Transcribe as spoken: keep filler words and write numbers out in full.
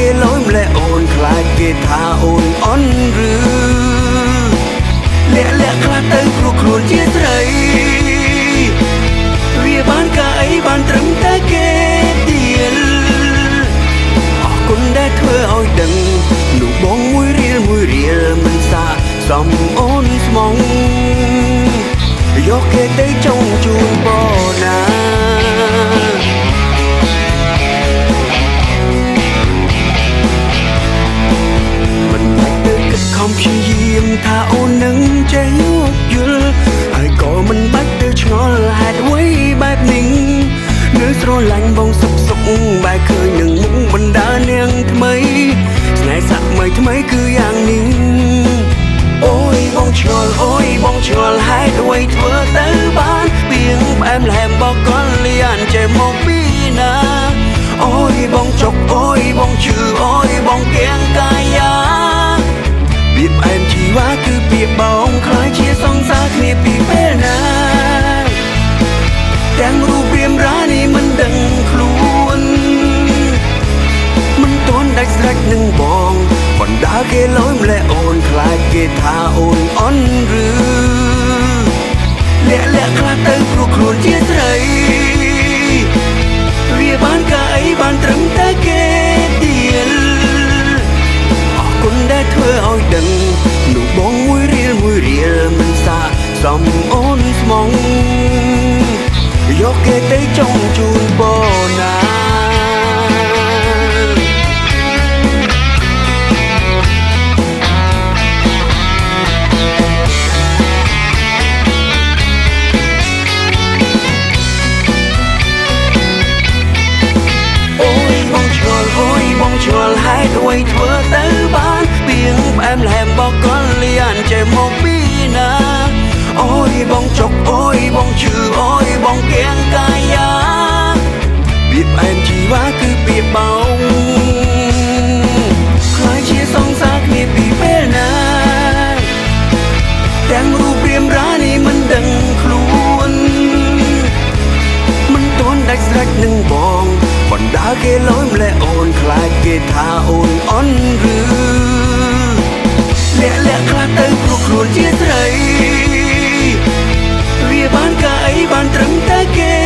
គេលយម្លែអូនខ្លាចគេថាអូនអន់ឬលាក់លាក់ខ្លះទៅគ្រូខ្លួនជាស្រីវាបានកាអីបានត្រឹមតែគេទៀតអរគុណដែលធ្វើឲ្យដឹងនោះបងមួយរៀលមួយរៀលមិនសាសំអូនស្មងយកគេទៅចង់ជូនបណាមិនបាច់ទៅគិតខំព្យាយាមថាអូននឹងចេះយកយល់ហើយក៏មិនបាច់ទៅឆ្ងល់ហេតុអ្វីបែបនេះនៅស្រឡាញ់បងសុកសុកបែរឃើញនឹងមុខបណ្ដានាងថ្មីស្នេហ៍សាក់ថ្មីថ្មីគឺយ៉ាងនេះអូយបងឆ្ងល់អូយបងឆ្ងល់ហេតុអ្វីធ្វើទៅបានពីងផ្អែមល្ហែមបកលលៀនចេះមកពីណាអូយបងចុកអូយបងឈឺអូយបងកៀងកាយាពីផ្អែមជីវ៉ាគឺពីបងខ្លាចជាសង្សារគ្នាពីពេលណាទាំងរូបរាងរានេះមិនដឹងខ្លួនមិនទាន់ដាច់ស្រេចនឹងបងបណ្ដាគេលយម្លែអូនខ្លាចគេថាអូនអន់ឬលាក់លាក់ខ្លះទៅព្រោះខ្លួនជាស្រីវាបានកាអីបានត្រឹមតែគេទៀតអរគុណដែលធ្វើឲ្យដឹងនោះបងមួយរៀលមួយរៀលមិនសាសំអូនស្មងយកគេទៅចង់ជូនបណាបងឆ្ងល់ហេតុអ្វីធ្វើទៅបានពីងផ្អែមល្ហែមបកលលៀនចេះមកពីណាអូយបងចុកអូយបងឈឺអូយបងកៀងកាយាពីផ្អែមជីវ៉ាគឺពីបងខ្លាចជាសង្សារគ្នាពីពេលណាទាំងរូបរាងរានេះមិនដឹងខ្លួនមិនទាន់ដាច់ស្រេចនឹងបងបណ្ដាគេលយម្លែអូនខ្លាចគេថាអូនអន់ឬលាក់លាក់ខ្លះទៅព្រោះខ្លួនជាស្រីវាបានកាអីបានត្រឹមតែគេ